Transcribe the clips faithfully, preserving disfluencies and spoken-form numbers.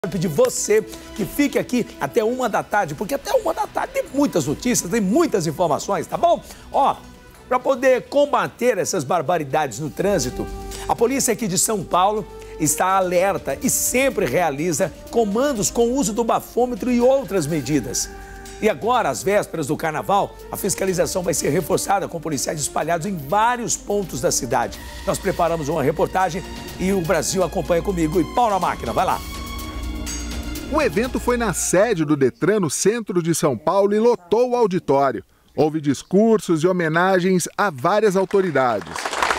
Quero pedir você que fique aqui até uma da tarde, porque até uma da tarde tem muitas notícias, tem muitas informações, tá bom? Ó, para poder combater essas barbaridades no trânsito, a polícia aqui de São Paulo está alerta e sempre realiza comandos com o uso do bafômetro e outras medidas. E agora, às vésperas do carnaval, a fiscalização vai ser reforçada com policiais espalhados em vários pontos da cidade. Nós preparamos uma reportagem e o Brasil acompanha comigo. E pau na máquina, vai lá. O evento foi na sede do Detran, no centro de São Paulo, e lotou o auditório. Houve discursos e homenagens a várias autoridades.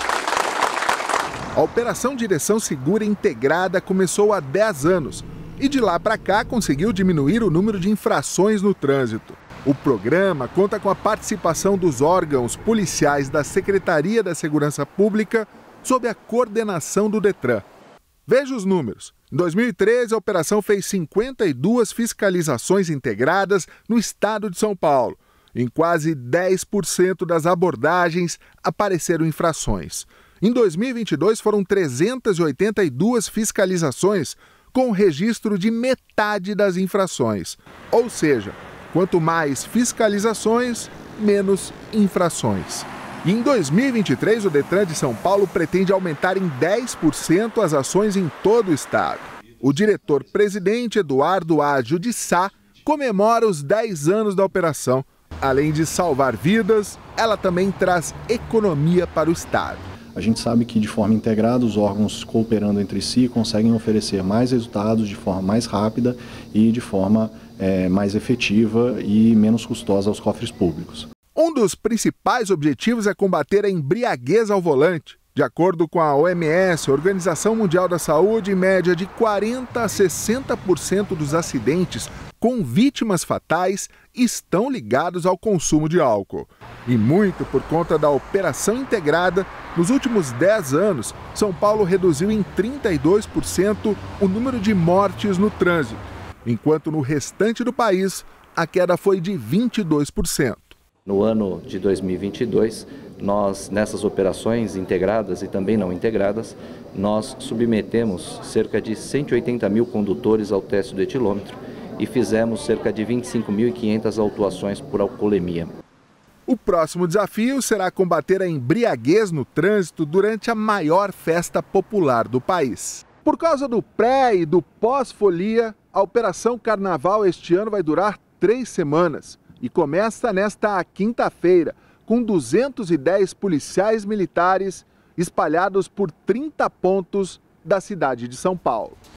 A Operação Direção Segura Integrada começou há dez anos e de lá para cá conseguiu diminuir o número de infrações no trânsito. O programa conta com a participação dos órgãos policiais da Secretaria da Segurança Pública sob a coordenação do Detran. Veja os números. Em dois mil e treze, a operação fez cinquenta e duas fiscalizações integradas no estado de São Paulo. Em quase dez por cento das abordagens apareceram infrações. Em dois mil e vinte e dois, foram trezentas e oitenta e duas fiscalizações, com registro de metade das infrações. Ou seja, quanto mais fiscalizações, menos infrações. E em dois mil e vinte e três, o Detran de São Paulo pretende aumentar em dez por cento as ações em todo o estado. O diretor-presidente Eduardo Ágio de Sá comemora os dez anos da operação. Além de salvar vidas, ela também traz economia para o estado. A gente sabe que de forma integrada os órgãos cooperando entre si conseguem oferecer mais resultados de forma mais rápida e de forma é, mais efetiva e menos custosa aos cofres públicos. Um dos principais objetivos é combater a embriaguez ao volante. De acordo com a O M S, Organização Mundial da Saúde, em média de quarenta a sessenta por cento dos acidentes com vítimas fatais estão ligados ao consumo de álcool. E muito por conta da operação integrada, nos últimos dez anos, São Paulo reduziu em trinta e dois por cento o número de mortes no trânsito, enquanto no restante do país a queda foi de vinte e dois por cento. No ano de dois mil e vinte e dois, nós, nessas operações integradas e também não integradas, nós submetemos cerca de cento e oitenta mil condutores ao teste do etilômetro e fizemos cerca de vinte e cinco mil e quinhentas autuações por alcoolemia. O próximo desafio será combater a embriaguez no trânsito durante a maior festa popular do país. Por causa do pré e do pós-folia, a Operação Carnaval este ano vai durar três semanas. E começa nesta quinta-feira, com duzentos e dez policiais militares espalhados por trinta pontos da cidade de São Paulo.